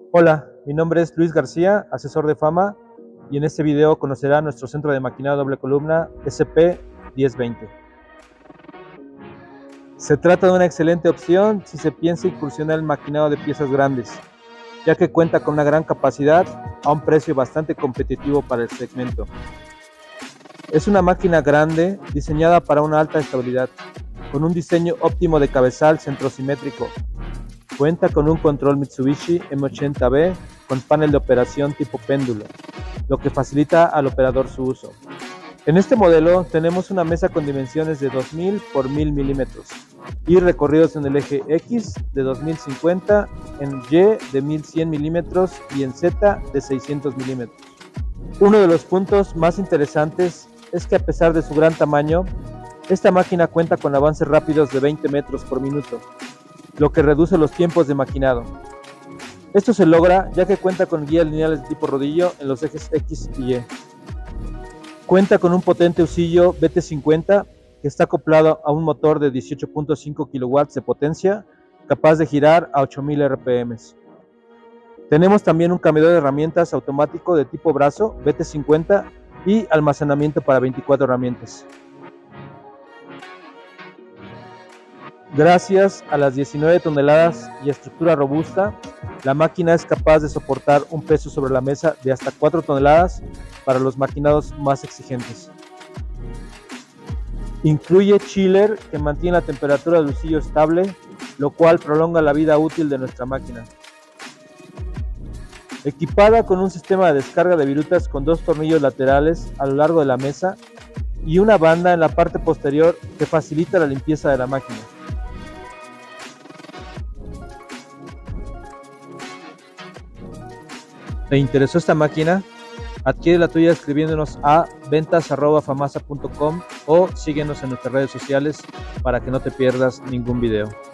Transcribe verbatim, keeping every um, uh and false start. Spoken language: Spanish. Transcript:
Hola, mi nombre es Luis García, asesor de Fama, y en este video conocerá nuestro centro de maquinado doble columna S P diez veinte. Se trata de una excelente opción si se piensa incursionar en el maquinado de piezas grandes, ya que cuenta con una gran capacidad a un precio bastante competitivo para el segmento. Es una máquina grande diseñada para una alta estabilidad, con un diseño óptimo de cabezal centrosimétrico. Cuenta con un control Mitsubishi M ochenta B con panel de operación tipo péndulo, lo que facilita al operador su uso. En este modelo tenemos una mesa con dimensiones de dos mil por mil milímetros y recorridos en el eje X de dos mil cincuenta, en Y de mil cien milímetros y en Z de seiscientos milímetros. Uno de los puntos más interesantes es que a pesar de su gran tamaño, esta máquina cuenta con avances rápidos de veinte metros por minuto, lo que reduce los tiempos de maquinado. Esto se logra ya que cuenta con guías lineales de tipo rodillo en los ejes X y Y. Cuenta con un potente husillo B T cincuenta que está acoplado a un motor de dieciocho punto cinco kilowatts de potencia, capaz de girar a ocho mil R P M. Tenemos también un cambiador de herramientas automático de tipo brazo B T cincuenta y almacenamiento para veinticuatro herramientas. Gracias a las diecinueve toneladas y estructura robusta, la máquina es capaz de soportar un peso sobre la mesa de hasta cuatro toneladas para los maquinados más exigentes. Incluye chiller que mantiene la temperatura del husillo estable, lo cual prolonga la vida útil de nuestra máquina. Equipada con un sistema de descarga de virutas con dos tornillos laterales a lo largo de la mesa y una banda en la parte posterior que facilita la limpieza de la máquina. ¿Te interesó esta máquina? Adquiere la tuya escribiéndonos a ventas arroba famasa punto com o síguenos en nuestras redes sociales para que no te pierdas ningún video.